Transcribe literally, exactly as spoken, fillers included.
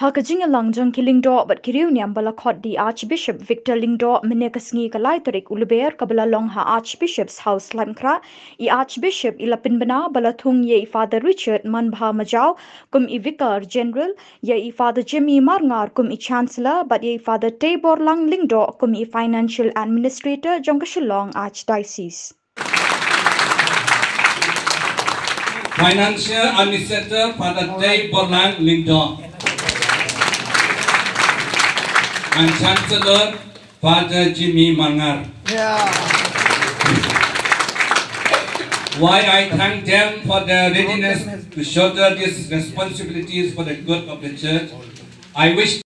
Hakajing langjong ki lyngdoh but kiriu Niambah lakhot di Archbishop Victor lyngdoh menekasngi kalai tarik uluber kabala long ha Archbishop's house lamkra i Archbishop ilapin bana balathung ye Father Richard manbha Majaw kum i Vicar General ye i Father Jimmy marngar kum i Chancellor but ye Father Tabor lang lyngdoh kum i Financial Administrator jong Shillong Archdiocese. Financial Administrator Father Tabor lang lyngdoh. And Chancellor Father Jimmy Mangar. Yeah. Why I thank them for their readiness to shoulder these responsibilities for the good of the church. I wish